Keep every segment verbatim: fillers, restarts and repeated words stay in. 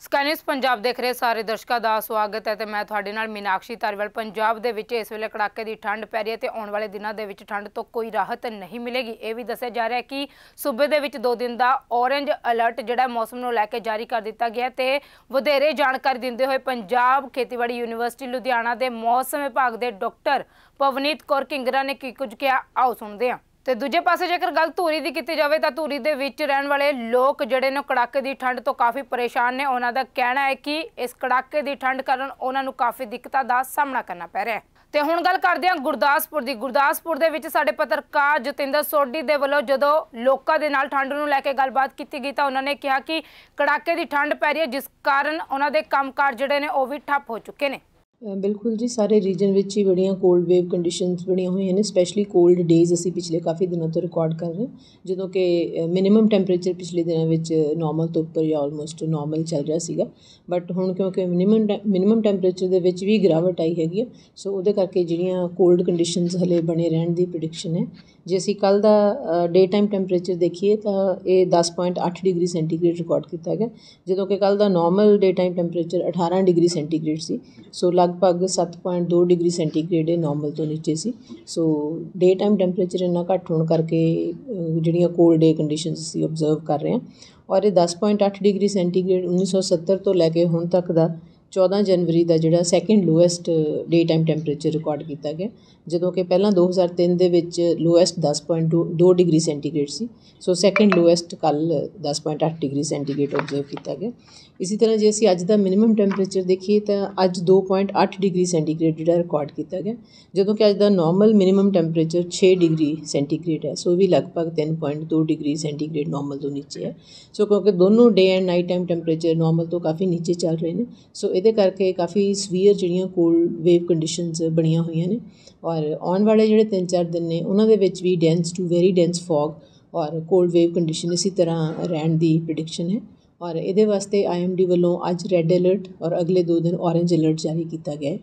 Sky news Punjab देख रहे सारे दर्शकों का स्वागत है। तो मैं तुहाडे नाल मीनाक्षी धारीवाल। पंजाब दे विच इस वेले कड़ाके की ठंड पै रही है तो आने वाले दिनों के विच ठंड तो कोई राहत नहीं मिलेगी। ये भी दस्सिया जा रहा है कि सूबे दे विच दो दिन का ऑरेंज अलर्ट जिहड़ा मौसम नूं लैके जारी कर दिता गया है। तो वधेरे जानकारी दिंदे हुए पंजाब खेतीबाड़ी यूनीवर्सिटी लुधियाना के मौसम विभाग के डॉक्टर पवनीत कौर किंगरा ने की कुछ कहा, आओ सुनते हैं। तो दूजे पासे जेकर गल धूरी की की जाए तो धूरी के विच रहने वाले लोग जिहड़े ने कड़ाके की ठंड तो काफ़ी परेशान ने। उन्हों का कहना है कि इस कड़ाके की ठंड कारण उन्होंने काफ़ी दिक्कतों का सामना करना पै रहा है। तो हुण गल करदे हां गुरदासपुर की। गुरदासपुर दे विच साडे पत्रकार जतिंदर सोढी दे वल्लों जदों लोकां दे नाल ठंड नूं लैके गलबात कीती गई तो उन्होंने कहा कि कड़ाके की ठंड पै रही है जिस कारण उन्हों दे कामकाज जिहड़े ने वो भी ठप हो चुके हैं। बिल्कुल जी, सारे रीजन विच ही बड़ियां कोल्ड वेव कंडीशनस बणियां हुई हैं। स्पैशली कोल्ड डेज असी पिछले काफ़ी दिनों तो रिकॉर्ड कर रहे हैं, जो कि मिनिमम टैंपरेचर पिछले दिनों विच नॉर्मल तो उपर या ऑलमोस्ट नॉर्मल चल रहा सीगा। बट हुण क्योंकि मिनिमम मिनिमम टैंपरेचर दे विच भी गिरावट आई हैगी है, सो उहदे करके जिहड़ियां कोल्ड कंडीशनस हले बने रहण दी प्रिडिक्शन है। जे असी कल दा डे टाइम टैंपरेचर देखिए तो ये दस पॉइंट अठ डिग्री सेंटीग्रेड रिकॉर्ड किया गया, जो कि कल दा नॉर्मल डे टाइम टैंपरेचर अठारह डिग्री सेंटीग्रेड सी। सो लगभग सत्त पॉइंट दो डिग्री सेंटीग्रेड ये नॉर्मल तो नीचे सी। सो डे टाइम टैंपरेचर इन्ना घट होने करके जिहड़ियां कोल्ड डे कंडीशनस असी ऑबजर्व कर रहे हैं। और ये दस पॉइंट अठ डिग्री सेंटीग्रेड उन्नीस सौ सत्तर तो लैके हुण तक का चौदह जनवरी का जिहड़ा second lowest day time temperature record किया गया, जो कि पहला दो हज़ार तीन दे विच लोएस्ट दस पॉइंट दो डिग्री सेंटीग्रेड सी। सो सैकेंड लोएस्ट कल दस पॉइंट अठ डिग्री सेंटीग्रेड ऑबजर्व किया गया। इसी तरह जे असी अज का मिनिमम टैंपरेचर देखिए तो अज दो पॉइंट अठ डिग्री सेंटीग्रेड जिहड़ा रिकॉर्ड किया गया, जो कि अज का नॉर्मल मिनिमम टैंपरेचर छे डिग्री सेंटीग्रेड है। सो भी लगभग तीन पॉइंट दो डिग्री सेंटीग्रेड नॉर्मल तो नीचे है। सो क्योंकि दोनों day and night time temperature normal तो काफ़ी नीचे चल रहे हैं, सो ये करके काफ़ी सवीयर जिहड़ियां कोल्ड वेव कंडीशनस बणियां हुई ने। और आने वाले जिहड़े तीन चार दिन ने उन्होंने भी dense to very dense fog और कोल्ड वेव कंडीशन इसी तरह रहने की प्रिडिक्शन है। और ये वास्ते आई एम डी वालों अज रैड अलर्ट और अगले दो दिन ऑरेंज अलर्ट जारी किया गया है।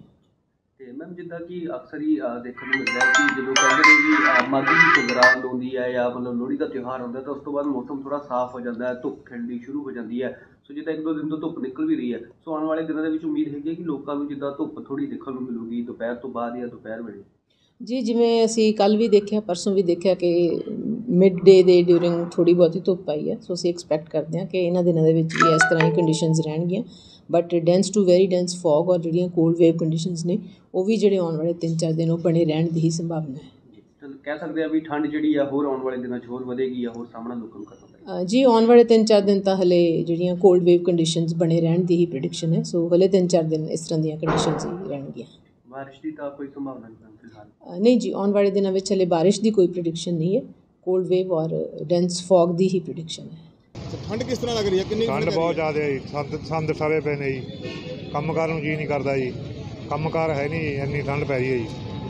मैम जिदा कि अक्सर ही देखने को मिलता है कि जो कहते हैं कि माघी की संगरांद आती है या मतलब लोहड़ी का त्यौहार आता है तो उस तो बाद मौसम थोड़ा साफ हो जाता है, धुप खिड़नी शुरू हो जाती है। सो जिदा एक दो दिन तो धुप निकल भी रही है, सो आने वाले दिनों के उम्मीद है कि लोगों को जिदा धुप थोड़ी देखने को मिलेगी दोपहर तो बाद या दोपहर वेले जी। जिमें असी कल भी देखा परसों भी देखा कि मिड डे दे ड्यूरिंग थोड़ी बहुत ही धुप आई है। सो असी एक्सपैक्ट करते हैं कि इन्होंने दिनों के भी इस तरह की कंडीशनस रहनगियां। But dense to very dense fog और जिहड़ियां कोल्ड वेव कंडीशनस ने वो भी जिहड़े आने वाले तीन चार दिन वो बने रहने की ही संभावना है। कह सकते हैं भी ठंड जिहड़ी है होर आने वाले दिनों च होर वधेगी या होर सामना लोगों को करना जी। आने वाले तीन चार दिन तो हले जिहड़ियां कोल्ड वेव कंडीशनस बने रहने की ही प्रिडिक्शन है। सो हले तीन चार दिन इस तरह दी कंडीशनस ही रहनगियां। बारिश की तो कोई संभावना नहीं फिलहाल नहीं जी, आने वाले दिनों में हले बारिश की कोई प्रिडिक्शन नहीं है। कोल्ड वेव और डेंस फॉग की ही प्रिडिक्शन है। ठंड किस तरह लग रही है? कितनी ठंड बहुत ज़्यादा है जी। संद संद सड़े पे ने जी, ਕੰਮ ਕਾਰ ਨੂੰ ਜੀ नहीं करता जी, ਕੰਮ ਕਾਰ है नहीं, इन्नी ठंड पै रही है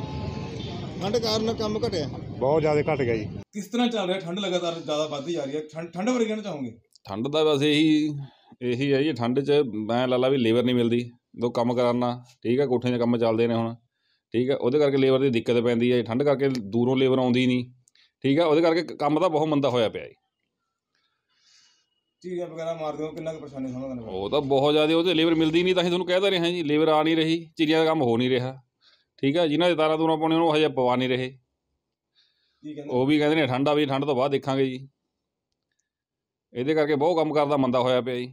जी। ठंड कारण काम घटिया बहुत ज़्यादा घट गया जी। किस तरह चल रहा है? ठंड लगातार ज़्यादा बढ़ती जा रही है, ठंड ठंड बारे कहना चाहोगे? ठंड का बस यही यही है जी। ठंड च मैं ला ला भी लेबर नहीं मिलती, दो काम कराना ठीक है, कोठे काम चलते हैं हुण ठीक है, वो करके लेबर की दिक्कत पैंदी है। ठंड करके दूरों लेबर आउंदी नहीं ठीक है, वो करके काम तो बहुत मंदा होया पिया जी। चीज़ें वगैरह मारते हो कितना परेशानी समझ वो तो बहुत ज़्यादा, वो तो लेबर मिलती नहीं, तो तुहानूं कहते रहे हैं जी लेबर आ नहीं रही, चिड़िया का काम हो नहीं रहा ठीक है। जिन्होंने तारा तूरा पाने उन्होंने हजे पवा नहीं रहे, वो भी कहते हैं ठंड आ भी ठंड तो बाद देखांगे जी। ये करके बहुत काम करदा मंदा होया पिया जी।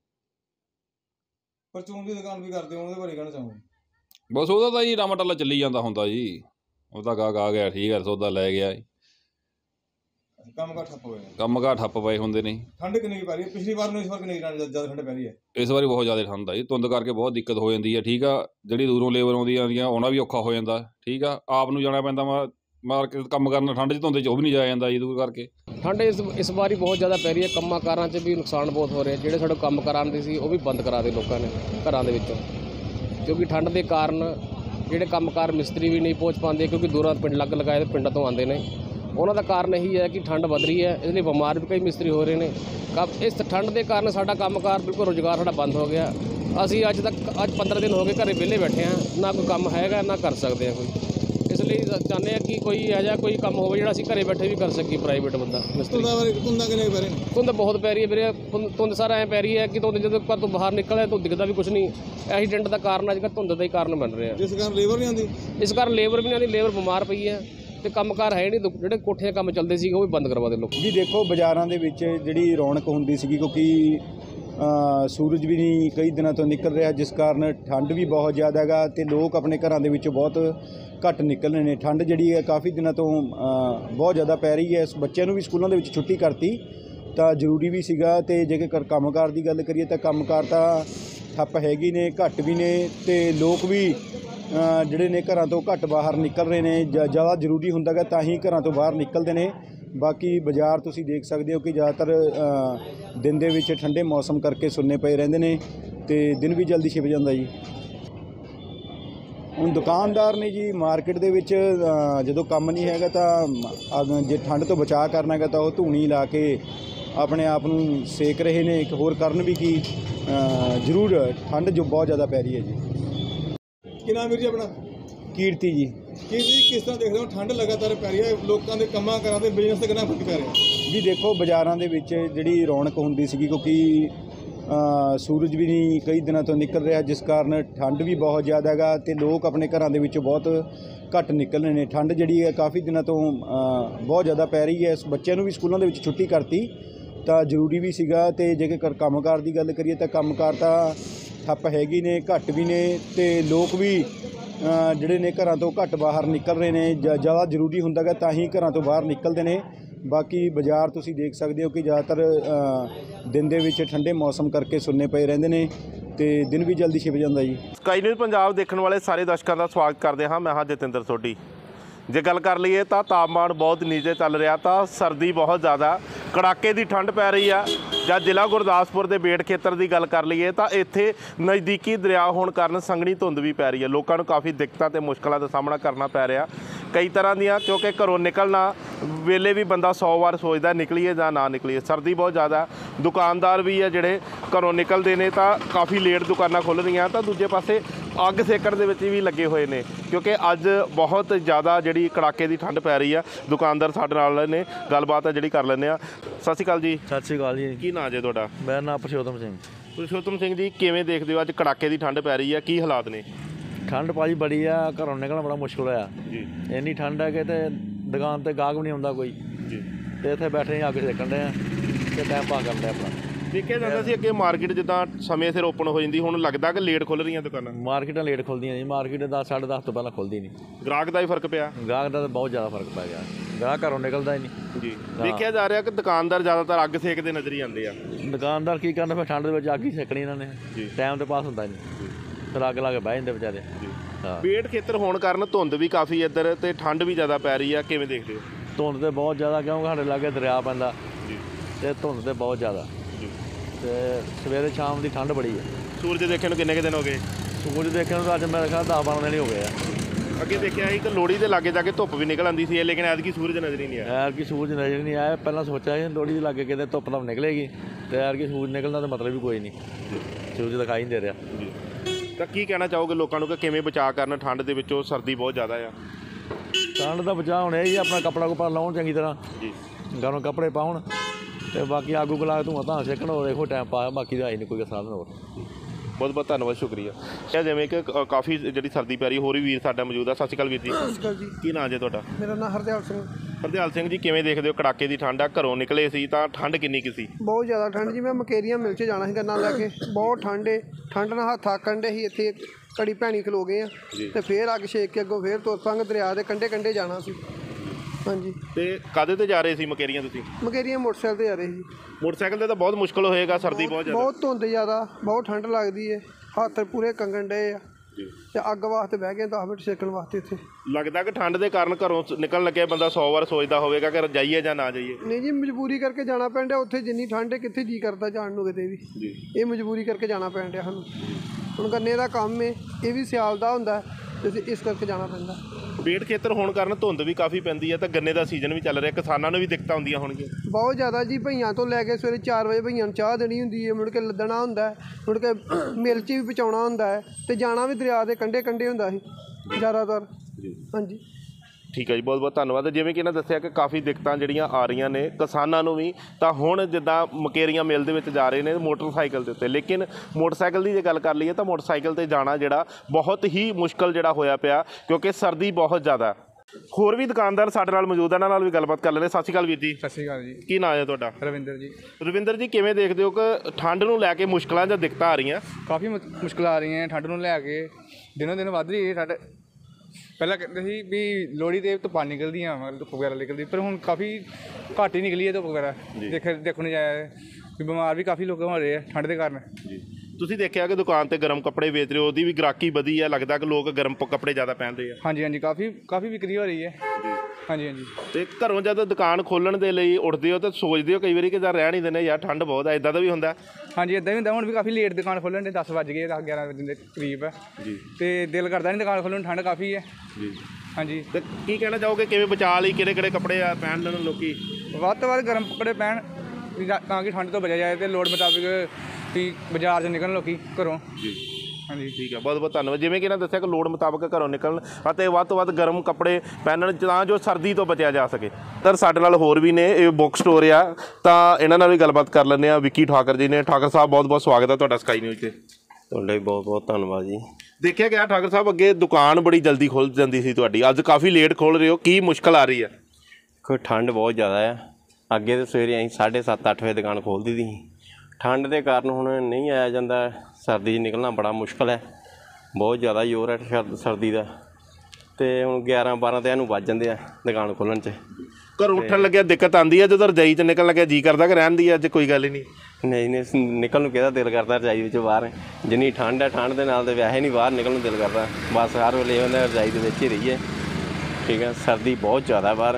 परचून की दुकान भी करते हो, बारे कहना चाहोगे? बस वो तो जी रामा टल्ला चली जाता होंदा जी, वो तो गा गा गया ठीक है, सौदा लै गया काम का ठप्प होया, ਕੰਮ ਘਾ ਠੱਪ ਪਏ ਹੁੰਦੇ ਨੇ। ठंड कितनी की पै रही है? पिछली बार इस बार कितनी ज़्यादा ठंड पै रही है? इस बारी बहुत ज़्यादा ठंड आ जी, ਧੁੰਦ ਕਰਕੇ बहुत दिक्कत हो जाती है ठीक आ। ਜਿਹੜੀ ਦੂਰੋਂ ਲੇਬਰ ਆਉਂਦੀ ਆਉਂਦੀਆਂ ਉਹਨਾਂ ਵੀ ਔਖਾ ਹੋ ਜਾਂਦਾ ਠੀਕ ਆ, ਆਪ ਨੂੰ ਜਾਣਾ ਪੈਂਦਾ ਮਾਰਕੀਟ ਕੰਮ ਕਰਨ, ਠੰਡ 'ਚ ਧੁੰਦ 'ਚ ਉਹ ਵੀ ਨਹੀਂ ਜਾਇਆ ਜਾਂਦਾ ਜੀ ਦੂਰ ਕਰਕੇ। ठंड इस इस बारी बहुत ज़्यादा पै रही है, ਕੰਮਾਂ ਕਾਰਾਂ 'ਚ ਵੀ ਨੁਕਸਾਨ ਬਹੁਤ ਹੋ ਰਿਹਾ। ਜਿਹੜੇ ਸਾਡੇ ਕੰਮ ਕਰਾਉਂਦੇ ਸੀ ਉਹ ਵੀ ਬੰਦ ਕਰਾ ਦੇ ਲੋਕਾਂ ਨੇ ਘਰਾਂ ਦੇ ਵਿੱਚੋਂ, ਕਿਉਂਕਿ ਠੰਡ ਦੇ ਕਾਰਨ ਜਿਹੜੇ ਕੰਮਕਾਰ ਮਿਸਤਰੀ ਵੀ ਨਹੀਂ ਪਹੁੰਚ ਪਾਉਂਦੇ, ਕਿਉਂਕਿ ਦੂਰਾਂ ਪਿੰਡ ਲੱਗ ਲਗਾਏ ਪਿੰਡਾਂ ਤੋਂ ਆਉਂਦੇ ਨੇ। ਉਹਨਾਂ ਦਾ ਕਾਰਨ ਇਹੀ ਹੈ ਕਿ ਠੰਡ ਵੱਧ ਰਹੀ ਹੈ, ਇਸ ਲਈ ਬਿਮਾਰ ਵੀ ਕਈ ਮਿਸਤਰੀ ਹੋ ਰਹੇ ਨੇ। ਇਸ ਠੰਡ ਦੇ ਕਾਰਨ ਸਾਡਾ ਕੰਮਕਾਰ ਬਿਲਕੁਲ ਰੁਜ਼ਗਾਰ ਸਾਡਾ ਬੰਦ ਹੋ ਗਿਆ। ਅਸੀਂ ਅੱਜ ਤੱਕ ਅੱਜ ਪੰਦਰਾਂ ਦਿਨ ਹੋ ਗਏ ਘਰੇ ਵਿਹਲੇ ਬੈਠੇ ਹਾਂ, ਨਾ ਕੋਈ ਕੰਮ ਹੈਗਾ ਨਾ ਕਰ ਸਕਦੇ ਹਾਂ ਕੋਈ। ਇਸ ਲਈ ਚਾਹੁੰਦੇ ਹਾਂ ਕਿ ਕੋਈ ਇਹੋ ਜਿਹਾ ਕੋਈ ਕੰਮ ਹੋਵੇ ਜਿਹੜਾ ਅਸੀਂ ਘਰੇ ਬੈਠੇ ਵੀ ਕਰ ਸਕੀਏ, ਪ੍ਰਾਈਵੇਟ ਬੰਦਾ ਮਿਸਤਰੀ। ਧੁੰਦਾਂ ਕਿੰਨੇ ਪੈ ਰਹੇ ਨੇ? ਧੁੰਦ ਬਹੁਤ ਪੈ ਰਹੀ ਹੈ ਵੀਰੇ, ਧੁੰਦ ਸਾਰਾ ਐਂ ਪੈ ਰਹੀ ਹੈ ਕਿ ਧੁੰਦ ਜਦੋਂ ਘਰ ਤੋਂ ਬਾਹਰ ਨਿਕਲਿਆ ਤਾਂ ਦਿਖਦਾ ਵੀ ਕੁਛ ਨਹੀਂ। ਐਕਸੀਡੈਂਟ ਦਾ ਕਾਰਨ ਅੱਜ ਕੱਲ੍ਹ ਧੁੰਦ ਦਾ ਹੀ ਕਾਰਨ ਬਣ ਰਿਹਾ, ਜਿਸ ਕਾਰਨ ਲੇਬਰ ਨਹੀਂ ਆਉਂਦੀ। ਇਸ ਕਾਰਨ ਲੇਬਰ ਵੀ ਨਹੀਂ ਆਉਂਦੀ, ਲੇਬਰ ਬਿਮਾਰ ਪਈ ਹੈ ਤੇ ਕੰਮਕਾਰ ਹੈ ਨਹੀਂ। ਜਿਹੜੇ ਕੋਠੇ ਕੰਮ ਚੱਲਦੇ ਸੀਗੇ ਉਹ ਵੀ ਬੰਦ ਕਰਵਾ ਦੇ ਲੋਕ ਜੀ। ਦੇਖੋ ਬਾਜ਼ਾਰਾਂ ਦੇ ਵਿੱਚ ਜਿਹੜੀ ਰੌਣਕ ਹੁੰਦੀ ਸੀਗੀ, ਕਿਉਂਕਿ ਸੂਰਜ ਵੀ ਨਹੀਂ ਕਈ ਦਿਨਾਂ ਤੋਂ ਨਿਕਲ ਰਿਹਾ, ਜਿਸ ਕਾਰਨ ਠੰਡ ਵੀ ਬਹੁਤ ਜ਼ਿਆਦਾ ਹੈਗਾ ਤੇ ਲੋਕ ਆਪਣੇ ਘਰਾਂ ਦੇ ਵਿੱਚੋਂ ਬਹੁਤ ਘੱਟ ਨਿਕਲ ਰਹੇ ਨੇ। ਠੰਡ ਜਿਹੜੀ ਹੈ ਕਾਫੀ ਦਿਨਾਂ ਤੋਂ ਬਹੁਤ ਜ਼ਿਆਦਾ ਪੈ ਰਹੀ ਹੈ। ਬੱਚਿਆਂ ਨੂੰ ਵੀ ਸਕੂਲਾਂ ਦੇ ਵਿੱਚ ਛੁੱਟੀ ਕਰਤੀ ਤਾਂ ਜ਼ਰੂਰੀ ਵੀ ਸੀਗਾ। ਤੇ ਜੇਕਰ ਕੰਮਕਾਰ ਦੀ ਗੱਲ ਕਰੀਏ ਤਾਂ ਕੰਮਕਾਰ ਤਾਂ ਠੱਪ ਹੈਗੀ ਨੇ, ਘੱਟ ਵੀ ਨੇ ਤੇ ਲੋਕ ਵੀ ਜਿਹੜੇ ਨੇ ਘਰਾਂ ਤੋਂ ਘੱਟ ਬਾਹਰ ਨਿਕਲ ਰਹੇ ਨੇ। ਜ਼ਿਆਦਾ ਜ਼ਰੂਰੀ ਹੁੰਦਾ ਗਾ ਤਾਂ ਹੀ ਘਰਾਂ ਤੋਂ ਬਾਹਰ ਨਿਕਲਦੇ ਨੇ। ਬਾਕੀ ਬਾਜ਼ਾਰ ਤੁਸੀਂ ਦੇਖ ਸਕਦੇ ਹੋ ਕਿ ਜ਼ਿਆਦਾਤਰ ਦਿਨ ਦੇ ਵਿੱਚ ਠੰਡੇ ਮੌਸਮ ਕਰਕੇ ਸੁੰਨੇ ਪਏ ਰਹਿੰਦੇ ਨੇ ਤੇ ਦਿਨ ਵੀ ਜਲਦੀ ਛਿਪ ਜਾਂਦਾ ਜੀ। ਹੁਣ ਦੁਕਾਨਦਾਰ ਨੇ ਜੀ ਮਾਰਕੀਟ ਦੇ ਵਿੱਚ ਜਦੋਂ ਕੰਮ ਨਹੀਂ ਹੈਗਾ ਤਾਂ ਜੇ ਠੰਡ ਤੋਂ ਬਚਾਅ ਕਰਨਾ ਹੈਗਾ ਤਾਂ ਉਹ ਧੂਣੀ ਲਾ ਕੇ ਆਪਣੇ ਆਪ ਨੂੰ ਸੇਕ ਰਹੇ ਨੇ। ਇੱਕ ਹੋਰ ਕਾਰਨ ਵੀ ਕਿ ਜ਼ਰੂਰ ਠੰਡ ਜੋ ਬਹੁਤ ਜ਼ਿਆਦਾ ਪੈ ਰਹੀ ਹੈ ਜੀ। ਕੀ ਨਾਮ ਵੀਰ ਜੀ ਆਪਣਾ? ਕੀਰਤੀ ਜੀ। ਕੀ ਜੀ ਕਿਸ ਤਰ੍ਹਾਂ ਦੇਖਦੇ ਹੋ ਠੰਡ ਲਗਾਤਾਰ ਪੈ ਰਹੀ ਹੈ, ਲੋਕਾਂ ਦੇ ਕੰਮਾਂ ਕਾਰਾਂ ਦੇ ਬਿਜ਼ਨਸ ਤੇ ਕਿੰਨਾ ਫਰਕ ਪੈ ਰਿਹਾ ਜੀ? ਦੇਖੋ ਬਾਜ਼ਾਰਾਂ ਦੇ ਵਿੱਚ ਜਿਹੜੀ ਰੌਣਕ ਹੁੰਦੀ ਸੀਗੀ, ਕਿਉਂਕਿ ਸੂਰਜ ਵੀ ਨਹੀਂ ਕਈ ਦਿਨਾਂ ਤੋਂ ਨਿਕਲ ਰਿਹਾ, ਜਿਸ ਕਾਰਨ ਠੰਡ ਵੀ ਬਹੁਤ ਜ਼ਿਆਦਾ ਹੈਗਾ ਤੇ ਲੋਕ ਆਪਣੇ ਘਰਾਂ ਦੇ ਵਿੱਚੋਂ ਬਹੁਤ ਘੱਟ ਨਿਕਲ ਰਹੇ ਨੇ। ਠੰਡ ਜਿਹੜੀ ਹੈ ਕਾਫੀ ਦਿਨਾਂ ਤੋਂ ਬਹੁਤ ਜ਼ਿਆਦਾ ਪੈ ਰਹੀ ਹੈ। ਬੱਚਿਆਂ ਨੂੰ ਵੀ ਸਕੂਲਾਂ ਦੇ ਵਿੱਚ ਛੁੱਟੀ ਕਰਤੀ ਤਾਂ ਜ਼ਰੂਰੀ ਵੀ ਸੀਗਾ। ਤੇ ਜੇਕਰ ਕੰਮਕਾਰ ਦੀ ਗੱਲ ਕਰੀਏ ਤਾਂ ਕੰਮਕਾਰ ਤਾਂ ਠੱਪ ਹੈਗੀ ਨੇ, ਘੱਟ ਵੀ ਨੇ ਤੇ ਲੋਕ ਵੀ ਜਿਹੜੇ ਨੇ ਘਰਾਂ ਤੋਂ ਘੱਟ ਬਾਹਰ ਨਿਕਲ ਰਹੇ ਨੇ। ਜ਼ਿਆਦਾ ਜ਼ਰੂਰੀ ਹੁੰਦਾ ਗਾ ਤਾਂ ਹੀ ਘਰਾਂ ਤੋਂ ਬਾਹਰ ਨਿਕਲਦੇ ਨੇ। ਬਾਕੀ ਬਾਜ਼ਾਰ ਤੁਸੀਂ ਦੇਖ ਸਕਦੇ ਹੋ ਕਿ ਜ਼ਿਆਦਾਤਰ ਦਿਨ ਦੇ ਵਿੱਚ ਠੰਡੇ ਮੌਸਮ ਕਰਕੇ ਸੁੰਨੇ ਪਏ ਰਹਿੰਦੇ ਨੇ ਤੇ ਦਿਨ ਵੀ ਜਲਦੀ ਛਿਪ ਜਾਂਦਾ ਜੀ। ਸਕਾਈ ਨਿਊਜ਼ ਪੰਜਾਬ ਦੇਖਣ ਵਾਲੇ ਸਾਰੇ ਦਰਸ਼ਕਾਂ ਦਾ ਸਵਾਗਤ ਕਰਦੇ ਹਾਂ। ਮੈਂ ਹਾਂ ਜਤਿੰਦਰ ਸੋਢੀ। ਜੇ ਗੱਲ ਕਰ ਲਈਏ ਤਾਂ ਤਾਪਮਾਨ ਬਹੁਤ ਨੀਚੇ ਚੱਲ ਰਿਹਾ, ਤਾਂ ਸਰਦੀ ਬਹੁਤ ਜ਼ਿਆਦਾ, ਕੜਾਕੇ ਦੀ ਠੰਡ ਪੈ ਰਹੀ ਆ। ਜਾਂ ਜ਼ਿਲ੍ਹਾ ਗੁਰਦਾਸਪੁਰ ਦੇ ਬੇੜ ਖੇਤਰ ਦੀ ਗੱਲ ਕਰ ਲਈਏ ਤਾਂ ਇੱਥੇ ਨਜ਼ਦੀਕੀ ਦਰਿਆ ਹੋਣ ਕਾਰਨ ਸੰਘਣੀ ਧੁੰਦ ਵੀ ਪੈ ਰਹੀ ਹੈ। ਲੋਕਾਂ ਨੂੰ ਕਾਫੀ ਦਿੱਕਤਾਂ ਤੇ ਮੁਸ਼ਕਲਾਂ ਦਾ ਸਾਹਮਣਾ ਕਰਨਾ ਪੈ ਰਿਹਾ ਕਈ ਤਰ੍ਹਾਂ ਦੀਆਂ, ਕਿਉਂਕਿ ਘਰੋਂ ਨਿਕਲਣਾ ਵੇਲੇ ਵੀ ਬੰਦਾ ਸੌ ਵਾਰ ਸੋਚਦਾ ਨਿਕਲੀਏ ਜਾਂ ਨਾ ਨਿਕਲੀਏ। ਸਰਦੀ ਬਹੁਤ ਜ਼ਿਆਦਾ, ਦੁਕਾਨਦਾਰ ਵੀ ਆ ਜਿਹੜੇ ਘਰੋਂ ਨਿਕਲਦੇ ਨੇ ਤਾਂ ਕਾਫੀ ਲੇਟ ਦੁਕਾਨਾਂ ਖੁੱਲ੍ਹ ਰਹੀਆਂ, ਤਾਂ ਦੂਜੇ ਪਾਸੇ ਅੱਗ ਸੇਕਣ ਦੇ ਵਿੱਚ ਵੀ ਲੱਗੇ ਹੋਏ ਨੇ, ਕਿਉਂਕਿ ਅੱਜ ਬਹੁਤ ਜ਼ਿਆਦਾ ਜਿਹੜੀ ਕੜਾਕੇ ਦੀ ਠੰਡ ਪੈ ਰਹੀ ਆ। ਦੁਕਾਨਦਾਰ ਸਾਡੇ ਨਾਲ ਨੇ, ਗੱਲਬਾਤ ਆ ਜਿਹੜੀ ਕਰ ਲੈਂਦੇ ਆ। ਸਤਿ ਸ਼੍ਰੀ ਅਕਾਲ ਜੀ। ਸਤਿ ਸ਼੍ਰੀ ਅਕਾਲ ਜੀ। ਕੀ ਨਾਂ ਜੇ ਤੁਹਾਡਾ? ਮੇਰਾ ਨਾਮ ਪੁਰਸ਼ੋਤਮ ਸਿੰਘ। ਪੁਰਸ਼ੋਤਮ ਸਿੰਘ ਜੀ, ਕਿਵੇਂ ਦੇਖਦੇ ਹੋ ਅੱਜ ਕੜਾਕੇ ਦੀ ਠੰਡ ਪੈ ਰਹੀ ਆ, ਕੀ ਹਾਲਾਤ ਨੇ? ਠੰਡ ਭਾਜੀ ਬੜੀ ਆ, ਘਰੋਂ ਨਿਕਲਣਾ ਬੜਾ ਮੁਸ਼ਕਿਲ ਹੋਇਆ ਜੀ। ਇੰਨੀ ਠੰਡ ਹੈ ਕਿ ਤੇ ਦੁਕਾਨ ਤੇ ਗਾਹਕ ਵੀ ਨਹੀਂ ਆਉਂਦਾ ਕੋਈ ਜੀ, ਤੇ ਇੱਥੇ ਬੈਠੇ ਅੱਗ ਸੇਕਣ ਦੇ ਆ ਤੇ ਟਾਈਮ ਪਾਸ ਕਰਦੇ ਆਪਣਾ। ਦੇਖਿਆ ਜਾਂਦਾ ਸੀ ਅੱਗੇ ਮਾਰਕੀਟ ਜਿੱਦਾਂ ਸਮੇਂ ਸਿਰ ਓਪਨ ਹੋ ਜਾਂਦੀ, ਹੁਣ ਲੱਗਦਾ ਕਿ ਲੇਟ ਖੁੱਲ੍ਹ ਰਹੀਆਂ ਦੁਕਾਨਾਂ। ਮਾਰਕੀਟਾਂ ਲੇਟ ਖੁੱਲ੍ਹਦੀਆਂ ਜੀ, ਮਾਰਕੀਟ ਦਸ ਸਾਢੇ ਦਸ ਤੋਂ ਪਹਿਲਾਂ ਖੁੱਲ੍ਹਦੀ ਨਹੀਂ। ਗ੍ਰਾਹਕ ਦਾ ਹੀ ਫਰਕ ਪਿਆ? ਗਾਹਕ ਦਾ ਤਾਂ ਬਹੁਤ ਜ਼ਿਆਦਾ ਫਰਕ ਪੈ ਗਿਆ, ਗਾਹਕ ਘਰੋਂ ਨਿਕਲਦਾ ਹੀ ਨਹੀਂ ਜੀ। ਦੇਖਿਆ ਜਾ ਰਿਹਾ ਕਿ ਦੁਕਾਨਦਾਰ ਜ਼ਿਆਦਾਤਰ ਅੱਗ ਸੇਕਦੇ ਨਜ਼ਰ ਹੀ ਆਉਂਦੇ ਆ। ਦੁਕਾਨਦਾਰ ਕੀ ਕਰਨਾ ਫਿਰ, ਠੰਡ ਦੇ ਵਿੱਚ ਅੱਗ ਹੀ ਸੇਕਣੀ ਇਹਨਾਂ ਨੇ ਜੀ, ਟਾਈਮ ਤੇ ਪਾਸ ਹੁੰਦਾ ਨਹੀਂ, ਫਿਰ ਅੱਗ ਲਾ ਕੇ ਬਹਿ ਜਾਂਦੇ ਵਿਚਾਰੇ। ਹਾਂ, ਬੇੜ ਖੇਤਰ ਹੋਣ ਕਾਰਨ ਧੁੰਦ ਵੀ ਕਾਫੀ ਇੱਧਰ ਤੇ ਠੰਡ ਵੀ ਜ਼ਿਆਦਾ ਪੈ ਰਹੀ ਆ, ਕਿਵੇਂ ਦੇਖਦੇ ਹੋ? ਧੁੰਦ ਤੇ ਬਹੁਤ ਜ਼ਿਆਦਾ, ਕਿਉਂਕਿ ਸਾਡੇ ਲਾਗੇ ਦਰਿਆ ਪੈਂਦਾ ਜੀ ਤੇ ਧੁੰਦ ਤੇ ਬਹੁਤ ਜ਼ਿਆਦਾ ਜੀ। ਤੇ ਸਵੇਰੇ ਸ਼ਾਮ ਦੀ ਠੰਡ ਬੜੀ ਹੈ। ਸੂਰਜ ਦੇਖਣ ਨੂੰ ਕਿੰਨੇ ਕੁ ਦਿਨ ਹੋ ਗਏ? ਸੂਰਜ ਦੇਖਣ ਨੂੰ ਤਾਂ ਅੱਜ ਮੇਰੇ ਖਿਆਲ ਦਸ ਬਾਰਾਂ ਦਿਨ ਹੀ ਹੋ ਗਏ ਆ। ਅੱਗੇ ਦੇਖਿਆ ਸੀ ਕਿ ਲੋਹੜੀ ਦੇ ਲਾਗੇ ਜਾ ਕੇ ਧੁੱਪ ਵੀ ਨਿਕਲ ਆਉਂਦੀ ਸੀ, ਲੇਕਿਨ ਐਤਕੀ ਸੂਰਜ ਨਜ਼ਰ ਹੀ ਨਹੀਂ ਆਇਆ। ਐਤਕੀ ਸੂਰਜ ਨਜ਼ਰ ਨਹੀਂ ਆਇਆ। ਪਹਿਲਾਂ ਸੋਚਿਆ ਸੀ ਲੋਹੜੀ ਦੇ ਲਾਗੇ ਕਿਤੇ ਧੁੱਪ ਤਾਂ ਨਿਕਲੇਗੀ, ਤੇ ਐਤਕੀ ਸੂਰਜ ਨਿਕਲਣ ਦਾ ਮਤਲਬ ਵੀ ਕੋਈ ਨਹੀਂ, ਸੂਰਜ ਦਿਖਾਈ ਨਹੀਂ ਦੇ ਰਿਹਾ ਜੀ। ਤਾਂ ਕੀ ਕਹਿਣਾ ਚਾਹੋਗੇ ਲੋਕਾਂ ਨੂੰ ਕਿ ਕਿਵੇਂ ਬਚਾਅ ਕਰਨ ਠੰਡ ਦੇ ਵਿੱਚੋਂ? ਸਰਦੀ ਬਹੁਤ ਜ਼ਿਆਦਾ ਆ। ਠੰਡ ਦਾ ਬਚਾਅ ਹੁਣ ਇਹ ਜੀ ਆਪਣਾ ਕੱਪੜਾ ਕੁਪੜਾ ਲਾਉਣ ਚੰਗੀ ਤਰ੍ਹਾਂ ਜੀ, ਗਰਮ ਕੱਪੜੇ ਪਾਉਣ ਤੇ ਬਾਕੀ ਆਗੂ ਗਲਾ ਧੂਆਂ ਧਾਂ ਸੇਕਣ, ਹੋਰ ਦੇਖੋ ਟਾਈਮ ਪਾ, ਬਾਕੀ ਦਾ ਹੈ ਨਹੀਂ ਕੋਈ ਸਾਧਨ ਹੋਰ। ਬਹੁਤ ਬਹੁਤ ਧੰਨਵਾਦ, ਸ਼ੁਕਰੀਆ। ਇਹ ਜਿਵੇਂ ਕਿ ਕਾਫੀ ਜਿਹੜੀ ਸਰਦੀ ਪੈ ਰਹੀ, ਹੋਰ ਵੀ ਵੀਰ ਸਾਡਾ ਮੌਜੂਦ ਆ। ਸਤਿ ਸ਼੍ਰੀ ਅਕਾਲ ਵੀਰ ਜੀ। ਸਤਿ ਸ਼੍ਰੀ ਅਕਾਲ ਜੀ। ਕੀ ਨਾਂ ਜੇ ਤੁਹਾਡਾ? ਮੇਰਾ ਨਾਮ ਹਰਦਿਆਲ ਸਿੰਘ। ਹਰਦਿਆਲ ਸਿੰਘ ਜੀ, ਕਿਵੇਂ ਦੇਖਦੇ ਹੋ ਕੜਾਕੇ ਦੀ ਠੰਡ ਆ? ਘਰੋਂ ਨਿਕਲੇ ਸੀ ਤਾਂ ਠੰਡ ਕਿੰਨੀ ਕੁ ਸੀ? ਬਹੁਤ ਜ਼ਿਆਦਾ ਠੰਡ ਜੀ। ਮੈਂ ਮਕੇਰੀਆਂ ਮਿਲ 'ਚ ਜਾਣਾ ਸੀ ਗੰਨਾ ਲੈ ਕੇ, ਬਹੁਤ ਠੰਡ ਏ। ਠੰਡ ਨਾਲ ਹੱਥ ਆਕਣ ਡੇ ਸੀ, ਇੱਥੇ ਕੜੀ ਭੈਣੀ ਖਲੋ ਗਏ ਆ ਤੇ ਫਿਰ ਅੱਗ ਛੇਕ ਕੇ ਅੱਗੋਂ ਫਿਰ ਤੁਰ ਪਾਂਗੇ, ਦਰਿਆ ਦੇ ਕੰਢੇ ਕੰਢੇ ਜਾਣਾ ਸੀ। ਹਾਂਜੀ। ਤੇ ਕਾਹਦੇ ਤੇ ਜਾ ਰਹੇ ਸੀ ਮਕੇਰੀਆਂ ਤੁਸੀਂ? ਮਕੇਰੀਆਂ ਮੋਟਰਸਾਈਕਲ ਤੇ ਜਾ ਰਹੇ ਸੀ। ਮੋਟਰਸਾਈਕਲ ਤੇ ਤਾਂ ਬਹੁਤ ਮੁਸ਼ਕਲ ਹੋਏਗਾ, ਸਰਦੀ ਬਹੁਤ ਜ਼ਿਆਦਾ। ਬਹੁਤ ਧੁੰਦ ਜ਼ਿਆਦਾ, ਬਹੁਤ ਠੰਡ ਲੱਗਦੀ ਏ, ਹੱਥ ਪੂਰੇ ਕੰਗਣ ਡਏ ਆ ਤੇ ਅੱਗ ਵਾਸਤੇ ਬਹਿ ਗਏ ਦਸ ਮਿੰਟ ਸੇਕਣ ਵਾਸਤੇ ਇੱਥੇ। ਲੱਗਦਾ ਕਿ ਠੰਡ ਦੇ ਕਾਰਨ ਘਰੋਂ ਨਿਕਲਣ ਲੱਗੇ ਬੰਦਾ ਸੌ ਵਾਰ ਸੋਚਦਾ ਹੋਵੇਗਾ ਕਿ ਜਾਈਏ ਜਾਂ ਨਾ ਜਾਈਏ। ਨਹੀਂ ਜੀ, ਮਜਬੂਰੀ ਕਰਕੇ ਜਾਣਾ ਪੈਣ ਡਿਆ। ਉੱਥੇ ਜਿੰਨੀ ਠੰਡ ਹੈ ਕਿੱਥੇ ਜੀ ਕਰਦਾ ਜਾਣ ਨੂੰ ਕਿਤੇ ਵੀ, ਇਹ ਮਜਬੂਰੀ ਕਰਕੇ ਜਾਣਾ ਪੈਣ ਡਿਆ ਸਾਨੂੰ। ਹੁਣ ਗੰਨੇ ਦਾ ਕੰਮ ਏ, ਇਹ ਵੀ ਸਿਆਲ ਦਾ ਹੁੰਦਾ ਤੇ ਇਸ ਕਰਕੇ ਜਾਣਾ ਪੈਂਦਾ। ਬੇੜ ਖੇਤਰ ਹੋਣ ਕਾਰਨ ਧੁੰਦ ਵੀ ਕਾਫੀ ਪੈਂਦੀ ਹੈ ਤਾਂ ਗੰਨੇ ਦਾ ਸੀਜ਼ਨ ਵੀ ਚੱਲ ਰਿਹਾ, ਕਿਸਾਨਾਂ ਨੂੰ ਵੀ ਦਿੱਕਤਾਂ ਹੁੰਦੀਆਂ ਹੋਣਗੀਆਂ। ਬਹੁਤ ਜ਼ਿਆਦਾ ਜੀ। ਭਈਆਂ ਤੋਂ ਲੈ ਕੇ ਸਵੇਰੇ ਚਾਰ ਵਜੇ ਭਈਆਂ ਨੂੰ ਚਾਹ ਦੇਣੀ ਹੁੰਦੀ ਹੈ, ਮੁੜ ਕੇ ਲੱਦਣਾ ਹੁੰਦਾ, ਮੁੜ ਕੇ ਮਿਲ 'ਚ ਵੀ ਪਹੁੰਚਾਉਣਾ ਹੁੰਦਾ ਹੈ ਤੇ ਜਾਣਾ ਵੀ ਦਰਿਆ ਦੇ ਕੰਢੇ ਕੰਢੇ ਹੁੰਦਾ ਸੀ ਜ਼ਿਆਦਾਤਰ। ਹਾਂਜੀ। ਠੀਕ ਹੈ ਜੀ, ਬਹੁਤ ਬਹੁਤ ਧੰਨਵਾਦ। ਜਿਵੇਂ ਕਿ ਇਹਨਾਂ ਦੱਸਿਆ ਕਿ ਕਾਫੀ ਦਿੱਕਤਾਂ ਜਿਹੜੀਆਂ ਆ ਰਹੀਆਂ ਨੇ ਕਿਸਾਨਾਂ ਨੂੰ ਵੀ, ਤਾਂ ਹੁਣ ਜਿੱਦਾਂ ਮਕੇਰੀਆਂ ਮਿਲ ਦੇ ਵਿੱਚ ਜਾ ਰਹੇ ਨੇ ਮੋਟਰਸਾਈਕਲ ਦੇ ਉੱਤੇ, ਲੇਕਿਨ ਮੋਟਰਸਾਈਕਲ ਦੀ ਜੇ ਗੱਲ ਕਰ ਲਈਏ ਤਾਂ ਮੋਟਰਸਾਈਕਲ 'ਤੇ ਜਾਣਾ ਜਿਹੜਾ ਬਹੁਤ ਹੀ ਮੁਸ਼ਕਲ ਜਿਹੜਾ ਹੋਇਆ ਪਿਆ, ਕਿਉਂਕਿ ਸਰਦੀ ਬਹੁਤ ਜ਼ਿਆਦਾ। ਹੋਰ ਵੀ ਦੁਕਾਨਦਾਰ ਸਾਡੇ ਨਾਲ ਮੌਜੂਦ, ਇਹਨਾਂ ਨਾਲ ਵੀ ਗੱਲਬਾਤ ਕਰ ਲੈਂਦੇ। ਸਤਿ ਸ਼੍ਰੀ ਅਕਾਲ ਵੀਰ ਜੀ। ਸਤਿ ਸ਼੍ਰੀ ਅਕਾਲ ਜੀ। ਕੀ ਨਾਮ ਹੈ ਤੁਹਾਡਾ? ਰਵਿੰਦਰ ਜੀ। ਰਵਿੰਦਰ ਜੀ, ਕਿਵੇਂ ਦੇਖਦੇ ਹੋ ਕਿ ਠੰਡ ਨੂੰ ਲੈ ਕੇ ਮੁਸ਼ਕਲਾਂ ਜਾਂ ਦਿੱਕਤਾਂ ਆ ਰਹੀਆਂ? ਕਾਫੀ ਮੁਸ਼ਕਲਾਂ ਆ ਰਹੀਆਂ ਠੰਡ ਨੂੰ ਲੈ ਕੇ, ਦਿਨੋਂ ਦਿਨ ਵੱਧ ਰਹੀ ਹੈ ਠੰਡ। ਪਹਿਲਾਂ ਕਹਿੰਦੇ ਸੀ ਵੀ ਲੋਹੜੀ ਦੇ ਧੁੱਪਾਂ ਨਿਕਲਦੀਆਂ, ਧੁੱਪ ਵਗੈਰਾ ਨਿਕਲਦੀ, ਪਰ ਹੁਣ ਕਾਫੀ ਘੱਟ ਹੀ ਨਿਕਲੀ ਹੈ ਧੁੱਪ ਵਗੈਰਾ। ਦੇਖ ਦੇਖਣ ਜਾਇਆ ਵੀ ਬਿਮਾਰ ਵੀ ਕਾਫੀ ਲੋਕ ਹੋ ਰਹੇ ਆ ਠੰਡ ਦੇ ਕਾਰਨ। ਜੀ, ਤੁਸੀਂ ਦੇਖਿਆ ਕਿ ਦੁਕਾਨ ਤੇ ਗਰਮ ਕੱਪੜੇ ਵੇਚ ਰਹੇ ਹੋ, ਉਹਦੀ ਵੀ ਗ੍ਰਾਹਕੀ ਵਧੀ ਹੈ, ਲੱਗਦਾ ਕਿ ਲੋਕ ਗਰਮ ਕੱਪੜੇ ਜ਼ਿਆਦਾ ਪਹਿਨਦੇ ਆ? ਹਾਂਜੀ ਹਾਂਜੀ, ਕਾਫੀ ਕਾਫੀ ਵਿਕਰੀ ਹੋ ਰਹੀ ਹੈ ਜੀ। ਹਾਂਜੀ ਹਾਂਜੀ। ਤੇ ਘਰੋਂ ਜਦ ਦੁਕਾਨ ਖੋਲ੍ਹਣ ਦੇ ਲਈ ਉੱਠਦੇ ਹੋ ਤਾਂ ਸੋਚਦੇ ਹੋ ਕਈ ਵਾਰੀ ਕਿ ਯਾਰ ਰਹਿਣ ਹੀ ਦਿੰਦੇ ਯਾਰ ਠੰਡ ਬਹੁਤ ਹੈ, ਇੱਦਾਂ ਦਾ ਵੀ ਹੁੰਦਾ? ਹਾਂਜੀ, ਇੱਦਾਂ ਵੀ ਹੁੰਦਾ। ਹੁਣ ਵੀ ਕਾਫੀ ਲੇਟ ਦੁਕਾਨ ਖੋਲ੍ਹਣ ਦੇ, ਦਸ ਵੱਜ ਗਏ, ਦਸ ਗਿਆਰਾਂ ਵਜੇ ਦੇ ਕਰੀਬ ਹੈ ਜੀ, ਤੇ ਦਿਲ ਕਰਦਾ ਨਹੀਂ ਦੁਕਾਨ ਖੋਲ੍ਹਣ, ਠੰਡ ਕਾਫੀ ਹੈ ਜੀ। ਹਾਂਜੀ, ਤੇ ਕੀ ਕਹਿਣਾ ਚਾਹੋਗੇ, ਕਿਵੇਂ ਬਚਾ ਲਈ, ਕਿਹੜੇ ਕਿਹੜੇ ਕੱਪੜੇ ਆ ਪਹਿਨ ਲੈਣ ਲੋਕੀ? ਵੱਧ ਤੋਂ ਵੱਧ ਗਰਮ ਕੱਪੜੇ ਪਹਿਨ ਵੀ ਤਾਂ ਕਿ ਠੰਡ ਤੋਂ ਬਚਿਆ ਜਾਏ, ਤੇ ਲੋੜ ਮੁਤਾਬਿਕ ਵੀ ਬਾਜ਼ਾਰ 'ਚ ਨਿਕਲਣ ਲੋਕੀ ਘਰੋਂ ਜੀ। ਹਾਂਜੀ, ਠੀਕ ਹੈ, ਬਹੁਤ ਬਹੁਤ ਧੰਨਵਾਦ। ਜਿਵੇਂ ਕਿ ਇਹਨਾਂ ਦੱਸਿਆ ਕਿ ਲੋੜ ਮੁਤਾਬਕ ਘਰੋਂ ਨਿਕਲਣ ਅਤੇ ਵੱਧ ਤੋਂ ਵੱਧ ਗਰਮ ਕੱਪੜੇ ਪਹਿਨਣ ਤਾਂ ਜੋ ਸਰਦੀ ਤੋਂ ਬਚਿਆ ਜਾ ਸਕੇ। ਸਰ, ਸਾਡੇ ਨਾਲ ਹੋਰ ਵੀ ਨੇ, ਇਹ ਬੁੱਕ ਸਟੋਰ ਆ, ਤਾਂ ਇਹਨਾਂ ਨਾਲ ਵੀ ਗੱਲਬਾਤ ਕਰ ਲੈਂਦੇ ਹਾਂ। ਵਿੱਕੀ ਠਾਕਰ ਜੀ ਨੇ। ਠਾਕਰ ਸਾਹਿਬ, ਬਹੁਤ ਬਹੁਤ ਸਵਾਗਤ ਹੈ ਤੁਹਾਡਾ ਸਕਾਈ ਨਿਊਜ਼ 'ਤੇ। ਤੁਹਾਡਾ ਵੀ ਬਹੁਤ ਬਹੁਤ ਧੰਨਵਾਦ ਜੀ। ਦੇਖਿਆ ਗਿਆ ਠਾਕਰ ਸਾਹਿਬ, ਅੱਗੇ ਦੁਕਾਨ ਬੜੀ ਜਲਦੀ ਖੁੱਲ੍ਹ ਜਾਂਦੀ ਸੀ ਤੁਹਾਡੀ, ਅੱਜ ਕਾਫੀ ਲੇਟ ਖੋਲ੍ਹ ਰਹੇ ਹੋ, ਕੀ ਮੁਸ਼ਕਲ ਆ ਰਹੀ ਹੈ? ਕੋਈ ਠੰਡ ਬਹੁਤ ਜ਼ਿਆਦਾ ਆ। ਅੱਗੇ ਤਾਂ ਸਵੇਰੇ ਅਸੀਂ ਸਾਢੇ ਸੱਤ ਅੱਠ ਵਜੇ ਦੁਕਾਨ ਖੋਲ੍ਹਦੀ ਸੀ, ਠੰਡ ਦੇ ਕਾਰਨ ਹੁਣ ਨਹੀਂ ਆਇਆ ਜਾਂਦਾ। ਸਰਦੀ 'ਚ ਨਿਕਲਣਾ ਬੜਾ ਮੁਸ਼ਕਲ ਹੈ, ਬਹੁਤ ਜ਼ਿਆਦਾ ਜ਼ੋਰ ਹੈ ਸ਼ਰ ਸਰਦੀ ਦਾ, ਅਤੇ ਹੁਣ ਗਿਆਰਾਂ ਬਾਰਾਂ ਤਾਂ ਇਹਨੂੰ ਵੱਜ ਜਾਂਦੇ ਆ ਦੁਕਾਨ ਖੋਲ੍ਹਣ 'ਚ। ਘਰੋਂ ਉੱਠਣ ਲੱਗਿਆ ਦਿੱਕਤ ਆਉਂਦੀ ਹੈ ਜਦੋਂ ਰਜਾਈ 'ਚ ਨਿਕਲਣ ਲੱਗਿਆ ਜੀ ਕਰਦਾ ਕਿ ਰਹਿਣ ਦੀ ਅੱਜ ਕੋਈ ਗੱਲ ਹੀ ਨਹੀਂ? ਨਹੀਂ ਨਹੀਂ, ਨਿਕਲਣ ਨੂੰ ਕਿਹਦਾ ਦਿਲ ਕਰਦਾ ਰਜਾਈ ਵਿੱਚੋਂ ਬਾਹਰ, ਜਿੰਨੀ ਠੰਡ ਹੈ ਠੰਡ ਦੇ ਨਾਲ ਤਾਂ ਵੈਸੇ ਨਹੀਂ ਬਾਹਰ ਨਿਕਲਣ ਨੂੰ ਦਿਲ ਕਰਦਾ, ਬਸ ਹਰ ਵੇਲੇ ਹੁੰਦਾ ਰਜਾਈ ਦੇ ਵਿੱਚ ਹੀ ਰਹੀਏ। ਠੀਕ ਹੈ, ਸਰਦੀ ਬਹੁਤ ਜ਼ਿਆਦਾ ਬਾਹਰ।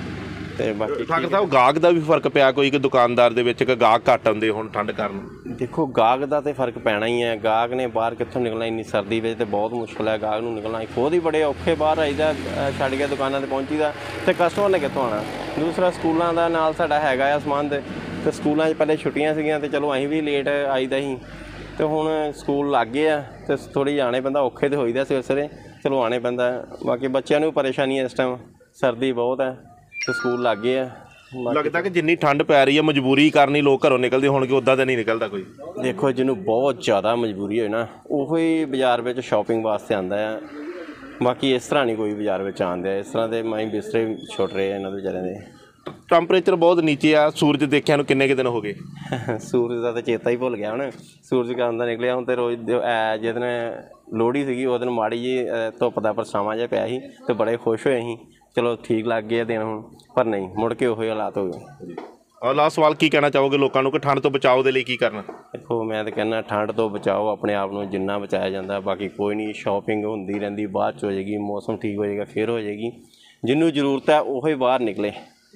ਤੇ ਬਾਕੀ ਠਾਕਰ ਸਾਹਿਬ, ਗਾਹਕ ਦਾ ਵੀ ਫਰਕ ਪਿਆ ਕੋਈ ਕਿ ਦੁਕਾਨਦਾਰ ਦੇ ਵਿੱਚ ਕਿ ਗਾਹਕ ਘੱਟ ਆਉਂਦੇ ਹੁਣ ਠੰਡ ਕਾਰਨ? ਦੇਖੋ, ਗਾਹਕ ਦਾ ਤਾਂ ਫਰਕ ਪੈਣਾ ਹੀ ਹੈ। ਗਾਹਕ ਨੇ ਬਾਹਰ ਕਿੱਥੋਂ ਨਿਕਲਣਾ, ਇੰਨੀ ਸਰਦੀ ਵਿੱਚ ਤਾਂ ਬਹੁਤ ਮੁਸ਼ਕਿਲ ਹੈ ਗਾਹਕ ਨੂੰ ਨਿਕਲਣਾ। ਖੁਦ ਹੀ ਬੜੇ ਔਖੇ ਬਾਹਰ ਆਈਦਾ, ਛੱਡ ਕੇ ਦੁਕਾਨਾਂ 'ਤੇ ਪਹੁੰਚੀਦਾ, ਅਤੇ ਕਸਟਮਰ ਨੇ ਕਿੱਥੋਂ ਆਉਣਾ। ਦੂਸਰਾ, ਸਕੂਲਾਂ ਦਾ ਨਾਲ ਸਾਡਾ ਹੈਗਾ ਆ ਸਮਾਨ, ਦੇ ਅਤੇ ਸਕੂਲਾਂ 'ਚ ਪਹਿਲੇ ਛੁੱਟੀਆਂ ਸੀਗੀਆਂ ਅਤੇ ਚਲੋ ਅਸੀਂ ਵੀ ਲੇਟ ਆਈਦਾ ਸੀ, ਅਤੇ ਹੁਣ ਸਕੂਲ ਲੱਗ ਗਏ ਆ ਅਤੇ ਥੋੜ੍ਹੀ ਆਉਣੇ ਪੈਂਦਾ, ਔਖੇ ਤਾਂ ਹੋਈਦਾ ਸਵੇਰੇ ਸਵੇਰੇ, ਚਲੋ ਆਉਣੇ ਪੈਂਦਾ। ਬਾਕੀ ਬੱਚਿਆਂ ਨੂੰ ਵੀ ਪਰੇਸ਼ਾਨੀ ਹੈ ਇਸ ਟਾਈਮ, ਸਰਦੀ ਬਹੁਤ ਹੈ ਅਤੇ ਸਕੂਲ ਲੱਗ ਗਏ ਆ। ਲੱਗਦਾ ਕਿ ਜਿੰਨੀ ਠੰਡ ਪੈ ਰਹੀ ਹੈ ਮਜਬੂਰੀ ਕਰਨੀ ਲੋਕ ਘਰੋਂ ਨਿਕਲਦੇ ਹੋਣਗੇ, ਉੱਦਾਂ ਤਾਂ ਨਹੀਂ ਨਿਕਲਦਾ ਕੋਈ? ਦੇਖੋ, ਜਿਹਨੂੰ ਬਹੁਤ ਜ਼ਿਆਦਾ ਮਜਬੂਰੀ ਹੋਏ ਨਾ, ਉਹੋ ਹੀ ਬਾਜ਼ਾਰ ਵਿੱਚ ਸ਼ਾਪਿੰਗ ਵਾਸਤੇ ਆਉਂਦਾ ਆ। ਬਾਕੀ ਇਸ ਤਰ੍ਹਾਂ ਨਹੀਂ ਕੋਈ ਬਾਜ਼ਾਰ ਵਿੱਚ ਆਉਂਦਾ, ਇਸ ਤਰ੍ਹਾਂ ਦੇ ਮਾਈ ਬਿਸਤਰੇ ਵੀ ਛੁੱਟ ਰਹੇ ਆ ਇਹਨਾਂ ਦੇ ਵਿਚਾਰਿਆਂ ਦੇ। ਟੈਂਪਰੇਚਰ ਬਹੁਤ ਨੀਚੇ ਆ, ਸੂਰਜ ਦੇਖਿਆ ਨੂੰ ਕਿੰਨੇ ਕੁ ਦਿਨ ਹੋ ਗਏ? ਸੂਰਜ ਦਾ ਤਾਂ ਚੇਤਾ ਹੀ ਭੁੱਲ ਗਿਆ ਹੁਣ, ਸੂਰਜ ਕਦੋਂ ਦਾ ਨਿਕਲਿਆ। ਹੁਣ ਤਾਂ ਰੋਜ਼ ਜਿਸ ਦਿਨ ਲੋਹੜੀ ਸੀਗੀ ਉਸ ਦਿਨ ਮਾੜੀ ਜਿਹੀ ਧੁੱਪ ਦਾ ਪਰਛਾਵਾਂ ਜਿਹਾ ਪਿਆ ਸੀ ਅਤੇ ਬੜੇ ਖੁਸ਼ ਹੋਏ ਸੀ, ਚਲੋ ਠੀਕ ਲੱਗ ਗਏ ਦਿਨ ਹੁਣ, ਪਰ ਨਹੀਂ, ਮੁੜ ਕੇ ਉਹੀ ਹਾਲਾਤ ਹੋ ਗਏ। ਔਰ ਲਾਸਟ ਸਵਾਲ, ਕੀ ਕਹਿਣਾ ਚਾਹੋਗੇ ਲੋਕਾਂ ਨੂੰ ਕਿ ਠੰਡ ਤੋਂ ਬਚਾਓ ਦੇ ਲਈ ਕੀ ਕਰਨਾ? ਦੇਖੋ, ਮੈਂ ਤਾਂ ਕਹਿੰਦਾ ਠੰਡ ਤੋਂ ਬਚਾਓ ਆਪਣੇ ਆਪ ਨੂੰ ਜਿੰਨਾ ਬਚਾਇਆ ਜਾਂਦਾ, ਬਾਕੀ ਕੋਈ ਨਹੀਂ, ਸ਼ਾਪਿੰਗ ਹੁੰਦੀ ਰਹਿੰਦੀ, ਬਾਅਦ 'ਚ ਹੋ ਜਾਏਗੀ, ਮੌਸਮ ਠੀਕ ਹੋ ਜਾਏਗਾ, ਫਿਰ ਹੋ ਜਾਏਗੀ। ਜਿਹਨੂੰ ਜ਼ਰੂਰਤ ਹੈ ਉਹ ਹੀ ਬਾਹਰ ਨਿਕਲੇ,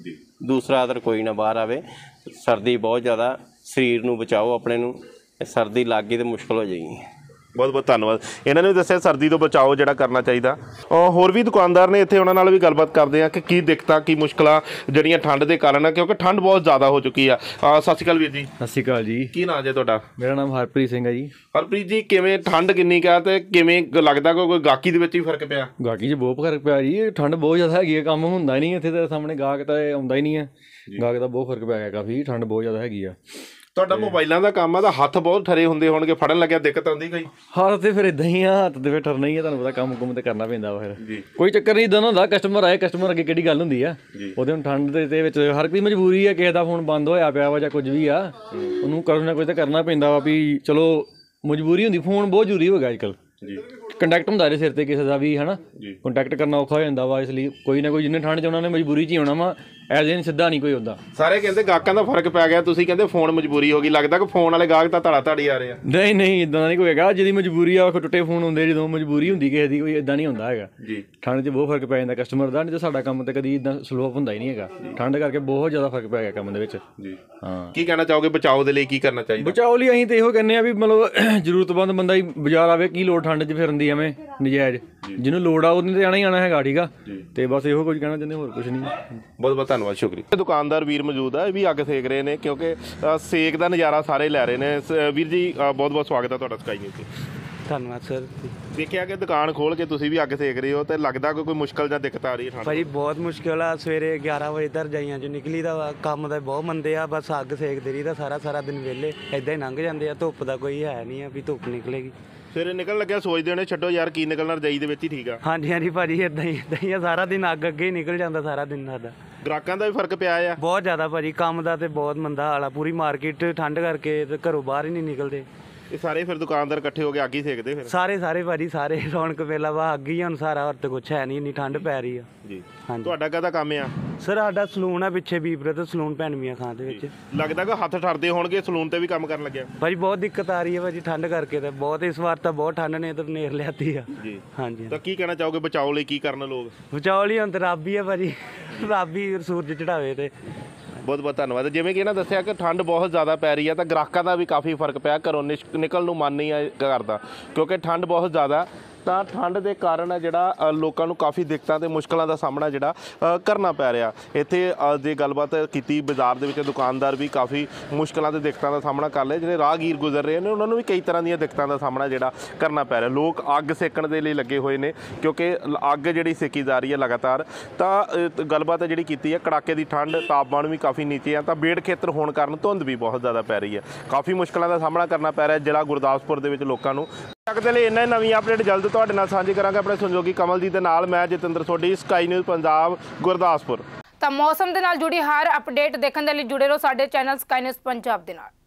ਦੂਸਰਾ ਅਦਰ ਕੋਈ ਨਾ ਬਾਹਰ ਆਵੇ। ਸਰਦੀ ਬਹੁਤ ਜ਼ਿਆਦਾ, ਸਰੀਰ ਨੂੰ ਬਚਾਓ ਆਪਣੇ ਨੂੰ, ਸਰਦੀ ਲੱਗ ਗਈ ਤਾਂ ਮੁਸ਼ਕਿਲ ਹੋ ਜਾਏਗੀ। ਬਹੁਤ ਬਹੁਤ ਧੰਨਵਾਦ। ਇਹਨਾਂ ਨੇ ਵੀ ਦੱਸਿਆ ਸਰਦੀ ਤੋਂ ਬਚਾਓ ਜਿਹੜਾ ਕਰਨਾ ਚਾਹੀਦਾ। ਹੋਰ ਵੀ ਦੁਕਾਨਦਾਰ ਨੇ ਇੱਥੇ, ਉਹਨਾਂ ਨਾਲ ਵੀ ਗੱਲਬਾਤ ਕਰਦੇ ਆ ਕਿ ਕੀ ਦਿੱਕਤਾਂ ਕੀ ਮੁਸ਼ਕਲਾਂ ਜਿਹੜੀਆਂ ਠੰਡ ਦੇ ਕਾਰਨ ਆ, ਕਿਉਂਕਿ ਠੰਡ ਬਹੁਤ ਜ਼ਿਆਦਾ ਹੋ ਚੁੱਕੀ ਆ। ਸਤਿ ਸ਼੍ਰੀ ਅਕਾਲ ਵੀਰ ਜੀ। ਸਤਿ ਸ਼੍ਰੀ ਅਕਾਲ ਜੀ। ਕੀ ਨਾਮ ਜੇ ਤੁਹਾਡਾ? ਮੇਰਾ ਨਾਮ ਹਰਪ੍ਰੀਤ ਸਿੰਘ ਹੈ ਜੀ। ਹਰਪ੍ਰੀਤ ਜੀ, ਕਿਵੇਂ ਠੰਡ ਕਿੰਨੀ ਕੁ ਆ ਅਤੇ ਕਿਵੇਂ ਲੱਗਦਾ ਕਿ ਕੋਈ ਗਾਹਕੀ ਦੇ ਵਿੱਚ ਵੀ ਫਰਕ ਪਿਆ? ਗਾਹਕੀ 'ਚ ਬਹੁਤ ਫਰਕ ਪਿਆ ਜੀ, ਠੰਡ ਬਹੁਤ ਜ਼ਿਆਦਾ ਹੈਗੀ ਹੈ, ਕੰਮ ਹੁੰਦਾ ਹੀ ਨਹੀਂ ਇੱਥੇ, ਤਾਂ ਸਾਹਮਣੇ ਗਾਹਕ ਤਾਂ ਆਉਂਦਾ ਹੀ ਨਹੀਂ ਹੈ। ਗਾਹਕ ਦਾ ਬਹੁਤ ਫਰਕ ਪੈ ਗਿਆ ਕਾਫੀ, ਠੰਡ ਬਹੁਤ ਜ਼ਿਆਦਾ ਹੈਗੀ ਆ। ਤੁਹਾਡਾ ਮੋਬਾਈਲਾਂ ਦਾ ਕੰਮ ਆ ਤਾਂ ਹੱਥ ਬਹੁਤ ਠਰੇ ਹੁੰਦੇ ਹੋਣਗੇ, ਫੜਨ ਲੱਗਿਆ ਦਿੱਕਤ ਆਉਂਦੀ ਕੋਈ? ਹੱਥ ਤੇ ਫਿਰ ਇਦਾਂ ਹੀ ਆ, ਹੱਥ ਤੇ ਫਿਰ ਠਰਨਾ ਹੀ ਆ, ਤੁਹਾਨੂੰ ਪਤਾ ਕੰਮ ਕੁੰਮ ਤੇ ਕਰਨਾ ਪੈਂਦਾ ਵਾ। ਫਿਰ ਕੋਈ ਚੱਕਰ ਨਹੀਂ, ਇੱਦਾਂ ਹੁੰਦਾ ਕਸਟਮਰ ਆਏ, ਕਸਟਮਰ ਅੱਗੇ ਕਿਹੜੀ ਗੱਲ ਹੁੰਦੀ ਆ। ਉਹਦੇ ਹੁਣ ਠੰਡ ਦੇ ਵਿੱਚ ਹਰ ਕੋਈ ਮਜਬੂਰੀ ਆ, ਕਿਸੇ ਦਾ ਫੋਨ ਬੰਦ ਹੋਇਆ ਪਿਆ ਵਾ ਜਾਂ ਕੁਝ ਵੀ ਆ, ਉਹਨੂੰ ਕੁਝ ਨਾ ਕੁਝ ਤਾਂ ਕਰਨਾ ਪੈਂਦਾ ਵਾ ਵੀ ਚਲੋ ਮਜਬੂਰੀ ਹੁੰਦੀ। ਫੋਨ ਬਹੁਤ ਜ਼ਰੂਰੀ ਹੋ ਗਿਆ ਅੱਜ ਕੱਲ੍ਹ, ਕੰਟੈਕਟ ਹੁੰਦਾ ਇਹਦੇ ਸਿਰ 'ਤੇ ਕਿਸੇ ਦਾ ਵੀ, ਹੈ ਨਾ, ਕੰਟੈਕਟ ਕਰਨਾ ਔਖਾ ਹੋ ਜਾਂਦਾ ਵਾ। ਇਸ ਲਈ ਕੋਈ ਨਾ ਕੋਈ ਜਿੰਨੇ ਠੰਡ 'ਚ ਉਹਨਾਂ ਨੇ ਮਜਬੂਰੀ 'ਚ ਹੀ ਆਉਣਾ ਵਾ, ਐਜ਼ ਇਨ ਸਿੱਧਾ ਨਹੀਂ ਕੋਈ ਹੁੰਦਾ। ਸਾਰੇ ਕਹਿੰਦੇ ਗਾਹਕਾਂ ਦਾ ਫਰਕ ਪੈ ਗਿਆ, ਤੁਸੀਂ ਕਹਿੰਦੇ ਫੋਨ ਮਜਬੂਰੀ ਹੋ ਗਈ। ਲੱਗਦਾ ਕਿ ਫੋਨ ਵਾਲੇ ਗਾਹਕ ਤਾਂ ਧੜਾ ਧਾੜੀ ਆ ਰਹੇ ਆ? ਨਹੀਂ ਨਹੀਂ, ਇੱਦਾਂ ਦਾ ਨਹੀਂ ਕੋਈ ਹੈਗਾ। ਜਿਹਦੀ ਮਜਬੂਰੀ ਆ ਉਹ ਟੁੱਟੇ ਫੋਨ ਹੁੰਦੇ, ਜਦੋਂ ਮਜਬੂਰੀ ਹੁੰਦੀ ਕਿਸੇ ਦੀ, ਕੋਈ ਇੱਦਾਂ ਨਹੀਂ ਹੁੰਦਾ ਹੈਗਾ ਜੀ। ਠੰਡ 'ਚ ਬਹੁਤ ਫਰਕ ਪੈ ਜਾਂਦਾ ਕਸਟਮਰ ਦਾ, ਨਹੀਂ ਤਾਂ ਸਾਡਾ ਕੰਮ ਤਾਂ ਕਦੀ ਇੱਦਾਂ ਸਲੋ ਹੁੰਦਾ ਹੀ ਨਹੀਂ ਹੈਗਾ। ਠੰਡ ਕਰਕੇ ਬਹੁਤ ਜ਼ਿਆਦਾ ਫਰਕ ਪੈ ਗਿਆ ਕੰਮ ਦੇ ਵਿੱਚ ਜੀ। ਹਾਂ, ਕੀ ਕਹਿਣਾ ਚਾਹੋਗੇ ਬਚਾਓ ਦੇ ਲਈ ਕੀ ਕਰਨਾ ਚਾਹੀਦਾ? ਬਚਾਓ ਲਈ ਅਸੀਂ ਤਾਂ ਇਹੋ ਕਹਿੰਦੇ ਆ ਵੀ ਮਤਲਬ ਜ਼ਰੂਰਤਮੰਦ ਬੰਦਾ ਹੀ ਬਾਜ਼ਾਰ ਆਵੇ, ਕੀ ਲੋੜ ਠੰਡ 'ਚ ਫਿਰਨ ਦੀ ਐਵੇਂ ਨਜਾਇਜ਼। ਜਿਹਨੂੰ ਲੋੜ ਆ ਉਹਨੇ ਤਾਂ ਆਉਣਾ ਹੀ ਆਉਣਾ ਹੈਗਾ, ਠੀਕ ਆ। ਤੇ ਬਸ ਇਹੋ ਕੁਝ ਕਹਿਣਾ ਚਾਹੁੰਦੇ, ਹੋਰ ਕੁਝ ਨਹੀਂ। ਬਹੁਤ ਬਹੁਤ ਧੰਨਵਾਦ, ਸ਼ੁਕਰੀਆ। ਦੁਕਾਨਦਾਰ ਵੀਰ ਮੌਜੂਦ ਆ, ਇਹ ਵੀ ਅੱਗ ਸੇਕ ਰਹੇ ਨੇ ਕਿਉਂਕਿ ਸੇਕ ਦਾ ਨਜ਼ਾਰਾ ਸਾਰੇ ਲੈ ਰਹੇ ਨੇ। ਵੀਰ ਜੀ, ਬਹੁਤ ਬਹੁਤ ਸਵਾਗਤ ਹੈ ਤੁਹਾਡਾ ਸਕਾਈ ਨਿਊਜ਼ 'ਤੇ। ਧੰਨਵਾਦ ਸਰ। ਦੇਖਿਆ ਕਿ ਦੁਕਾਨ ਖੋਲ ਕੇ ਤੁਸੀਂ ਵੀ ਅੱਗ ਸੇਕ ਰਹੇ ਹੋ ਤੇ ਲੱਗਦਾ ਕਿ ਕੋਈ ਮੁਸ਼ਕਲ ਜਾਂ ਦਿੱਕਤ ਆ ਰਹੀ ਹੈ ਠੰਡ? ਭਾਜੀ ਬਹੁਤ ਮੁਸ਼ਕਿਲ ਆ। ਸਵੇਰੇ ਗਿਆਰਾਂ ਵਜੇ ਤੱਕ ਰਜਾਈਆਂ 'ਚ ਨਿਕਲੀ ਦਾ ਵਾ, ਕੰਮ ਦਾ ਬਹੁਤ ਮੰਦੇ ਆ, ਬਸ ਅੱਗ ਸੇਕਦੇ ਰਹੀ ਦਾ ਸਾਰਾ ਸਾਰਾ ਦਿਨ ਵਿਹਲੇ ਇੱਦਾਂ ਹੀ ਲੰਘ ਜਾਂਦੇ ਆ। ਧੁੱਪ ਦਾ ਕੋਈ ਹੈ ਨਹੀਂ ਆ ਵੀ ਧੁੱਪ ਨਿਕਲੇਗੀ। ਸਵੇਰੇ ਨਿਕਲਣ ਲੱਗਿਆ ਸੋਚਦੇ ਹੋਣੇ ਛੱਡੋ ਯਾਰ ਕੀ ਨਿਕਲਣਾ, ਰਜਾਈ ਦੇ ਵਿੱਚ ਹੀ ਠੀਕ ਆ। ਹਾਂਜੀ ਹਾਂਜੀ ਭਾਜੀ ਇੱਦਾਂ ਹੀ ਇੱਦਾਂ ਹੀ ਆ, ਸਾਰਾ ਦਿਨ ਅੱਗ ਅੱਗੇ ਹੀ ਨਿਕਲ ਜਾਂਦਾ ਸਾਰਾ ਦਿਨ ਸਾਡਾ। ਗ੍ਰਾਹਕਾਂ ਦਾ ਵੀ ਫਰਕ ਪਿਆ ਆ ਬਹੁਤ ਜ਼ਿਆਦਾ ਭਾਜੀ, ਕੰਮ ਦਾ ਤੇ ਬਹੁਤ ਮੰਦਾ ਹਾਲ ਆ। ਪੂਰੀ ਮਾਰਕੀਟ ਠੰਡ ਕਰਕੇ ਤੇ ਘਰੋਂ ਬਾਹਰ ਹੀ ਨਹੀਂ ਨਿਕਲਦੇ। ਇਹ ਸਾਰੇ ਫਿਰ ਦੁਕਾਨਦਾਰ ਇਕੱਠੇ ਹੋ ਕੇ ਅੱਗ ਹੀ ਸੇਕਦੇ ਫਿਰ? ਸਾਰੇ ਸਾਰੇ ਭਾਜੀ ਸਾਰੇ ਰੌਣਕ ਮੇਲਾ ਵਾ ਅੱਗ ਹੀ ਹੁਣ ਸਾਰਾ, ਹੋਰ ਤਾਂ ਕੁਛ ਹੈ ਨਹੀਂ, ਇੰਨੀ ਠੰਡ ਪੈ ਰਹੀ ਆ ਜੀ। ਹਾਂਜੀ। ਤੁਹਾਡਾ ਕਾਹਦਾ ਕੰਮ ਆ? ਸਰ ਸਾਡਾ ਸਲੂਨ ਆ ਪਿੱਛੇ ਬੀਬਰਤ ਸਲੂਨ ਭੈਣਵੀਆਂ ਖਾਂ ਦੇ ਵਿੱਚ। ਲੱਗਦਾ ਕਿ ਹੱਥ ਠਰਦੇ ਹੋਣਗੇ ਸਲੂਨ ਤੇ ਵੀ ਕੰਮ ਕਰਨ ਲੱਗਿਆ? ਭਾਜੀ ਬਹੁਤ ਦਿੱਕਤ ਆ ਰਹੀ ਹੈ ਭਾਜੀ ਠੰਡ ਕਰਕੇ, ਤੇ ਬਹੁਤ ਇਸ ਵਾਰ ਤਾਂ ਬਹੁਤ ਠੰਡ ਨੇ ਤਾਂ ਨੇਰ ਲਿਆਤੀ ਆ ਜੀ। ਹਾਂਜੀ। ਤਾਂ ਕੀ ਕਹਿਣਾ ਚਾਹੋਗੇ ਬਚਾਓ ਲਈ, ਕੀ ਕਰਨ ਲੋਕ? ਬਚਾਓ ਲਈ ਹੁਣ ਤਾਂ ਰੱਬ ਹੀ ਆ ਭਾਜੀ, ਰੱਬ ਹੀ ਸੂਰਜ ਚੜਾਵੇ ਤੇ। ਬਹੁਤ ਬਹੁਤ ਧੰਨਵਾਦ। ਜਿਵੇਂ ਕਿ ਇਹਨਾਂ ਦੱਸਿਆ ਕਿ ਠੰਡ ਬਹੁਤ ਜ਼ਿਆਦਾ ਪੈ ਰਹੀ ਹੈ ਤਾਂ ਗ੍ਰਾਹਕਾਂ ਦਾ ਵੀ ਕਾਫੀ ਫਰਕ ਪਿਆ, ਘਰੋਂ ਨਿਸ਼- ਨਿਕਲਣ ਨੂੰ ਮਨ ਨਹੀਂ ਕਰਦਾ ਕਿਉਂਕਿ ਠੰਡ ਬਹੁਤ ਜ਼ਿਆਦਾ। ਤਾਂ ਠੰਡ ਦੇ ਕਾਰਨ ਹੈ ਜਿਹੜਾ ਅ, ਲੋਕਾਂ ਨੂੰ ਕਾਫੀ ਦਿੱਕਤਾਂ ਤੇ ਮੁਸ਼ਕਲਾਂ ਦਾ ਸਾਹਮਣਾ ਜਿਹੜਾ ਅ, ਕਰਨਾ ਪੈ ਰਿਹਾ। ਇੱਥੇ ਅ, ਜੇ ਗੱਲਬਾਤ ਕੀਤੀ ਬਾਜ਼ਾਰ ਦੇ ਵਿੱਚ ਦੁਕਾਨਦਾਰ ਵੀ ਕਾਫੀ ਮੁਸ਼ਕਲਾਂ ਤੇ ਦਿੱਕਤਾਂ ਦਾ ਸਾਹਮਣਾ ਕਰ ਰਹੇ, ਜਿਹੜੇ ਰਾਹਗੀਰ ਗੁਜ਼ਰ ਰਹੇ ਨੇ ਉਹਨਾਂ ਨੂੰ ਵੀ ਕਈ ਤਰ੍ਹਾਂ ਦੀਆਂ ਦਿੱਕਤਾਂ ਦਾ ਸਾਹਮਣਾ ਜਿਹੜਾ ਕਰਨਾ ਪੈ ਰਿਹਾ। ਲੋਕ ਅੱਗ ਸੇਕਣ ਦੇ ਲਈ ਲੱਗੇ ਹੋਏ ਨੇ ਕਿਉਂਕਿ ਅੱਗ ਜਿਹੜੀ ਸੇਕੀ ਜਾ ਰਹੀ ਹੈ ਲਗਾਤਾਰ। ਤਾਂ ਅ, ਗੱਲਬਾਤ ਜਿਹੜੀ ਕੀਤੀ ਹੈ, ਕੜਾਕੇ ਦੀ ਠੰਡ, ਤਾਪਮਾਨ ਵੀ ਕਾਫੀ ਨੀਚੇ ਆ, ਤਾਂ ਬੇੜ ਖੇਤਰ ਹੋਣ ਕਾਰਨ ਧੁੰਦ ਵੀ ਬਹੁਤ ਜ਼ਿਆਦਾ ਪੈ ਰਹੀ ਹੈ। ਕਾਫੀ ਮੁਸ਼ਕਲਾਂ ਦਾ ਸਾਹਮਣਾ ਕਰਨਾ ਪੈ ਰਿਹਾ ਜ਼ਿਲ੍ਹਾ ਗੁਰਦਾਸਪੁਰ ਦੇ ਵਿੱਚ ਲੋਕਾਂ ਨੂੰ। ਤੱਕ ਦੇ ਲਈ ਇੰਨਾ ਹੀ, ਨਵੀਂ ਅਪਡੇਟ ਜਲਦ ਤੁਹਾਡੇ ਨਾਲ ਸਾਂਝੀ ਕਰਾਂਗੇ ਆਪਣੇ ਸਹਿਯੋਗੀ ਕਮਲਜੀਤ ਦੇ ਨਾਲ। ਮੈਂ ਜਤਿੰਦਰ ਸੋਢੀ, ਸਕਾਈ ਨਿਊਜ਼ ਪੰਜਾਬ, ਗੁਰਦਾਸਪੁਰ। ਤਾਂ ਮੌਸਮ ਦੇ ਨਾਲ ਜੁੜੀ ਹਰ ਅਪਡੇਟ ਦੇਖਣ ਦੇ ਲਈ ਜੁੜੇ ਰਹੋ ਸਾਡੇ ਚੈਨਲ ਸਕਾਈ ਨਿਊਜ਼ ਪੰਜਾਬ ਦੇ ਨਾਲ।